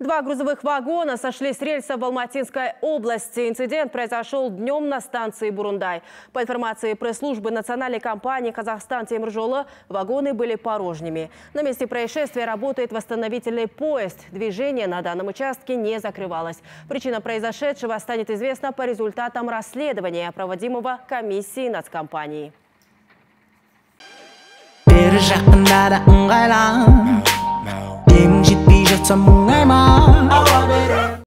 Два грузовых вагона сошли с рельса в Алматинской области. Инцидент произошел днем на станции Бурундай. По информации пресс-службы национальной компании «Казахстан Темиржолы», вагоны были порожними. На месте происшествия работает восстановительный поезд. Движение на данном участке не закрывалось. Причина произошедшего станет известна по результатам расследования, проводимого комиссией нацкомпании. Em жетпей жатсам мұңайма.